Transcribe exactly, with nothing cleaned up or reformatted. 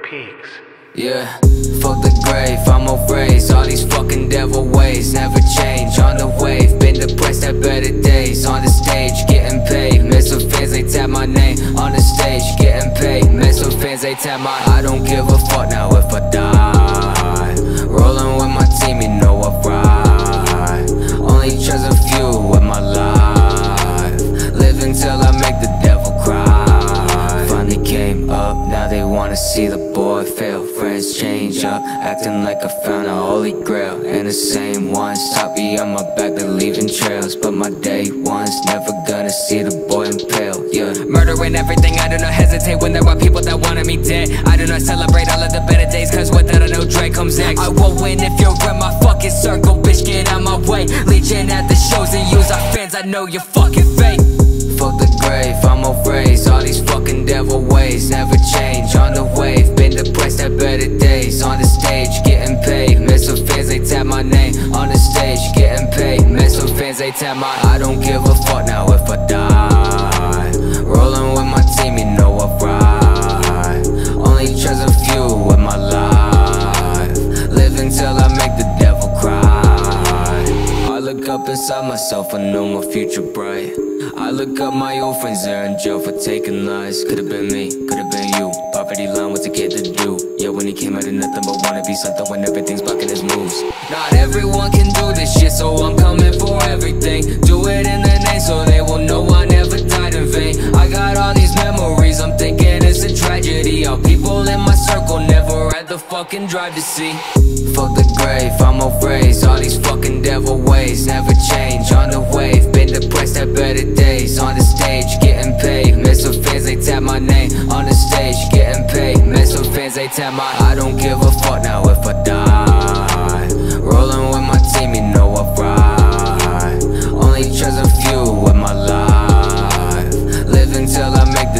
Peaks. Yeah, fuck the grave, I'm erased. All these fucking devil ways never change. On the wave, been depressed at better days. On the stage, getting paid. Miss some fans, they tap my name. On the stage, getting paid. Miss some fans, they tap my. I don't give a fuck now if I die. Rolling with my team, you know I ride. Only trust a few with my life. Live until I make the devil cry. Finally came up, now they wanna see the boy fail. Friends change up, acting like I found a holy grail. And the same ones top me on my back, they're leaving trails. But my day ones never gonna see the boy impale, yeah. Murdering everything, I do not hesitate when there are people that wanted me dead. I do not celebrate all of the better days, cause with that I know Dre comes next. I won't win if you're in my fucking circle, bitch, get out my way. Legion at the shows and use our fans, I know you're fucking fake. Fuck the grave, I'm erased. All these fucking devil ways never change. On the wave, been depressed at better days. On the stage, getting paid. Miss some fans, they tap my name. On the stage, getting paid. Miss some fans, they tap my. I don't give a fuck now if I die. Rolling with my team, you know I ride. Only trust a few with my life. Live until I make the devil cry. I look up inside myself, I know my future bright. I look up my old friends, they're in jail for taking lies. Could've been me, could've been you. Poverty line, what's a kid to do? Yeah, when he came out of nothing but wanna be something when everything's blocking his moves. Not everyone can do this shit, so I'm coming for everything. Do it in the name so they will know I never died in vain. I got all these memories, I'm thinking it's a tragedy. All people in my circle never had the fucking drive to see. Fuck the grave, I'm erased. All these fucking devil ways never change. On the wave, been depressed at better days. On the stage, getting paid. Miss some fans, they tap my name. On the stage, getting paid. Miss some fans, they tap my. I don't give a fuck now if I die. Rolling with my team, you know I ride. Only trust a few with my life. Live until I make the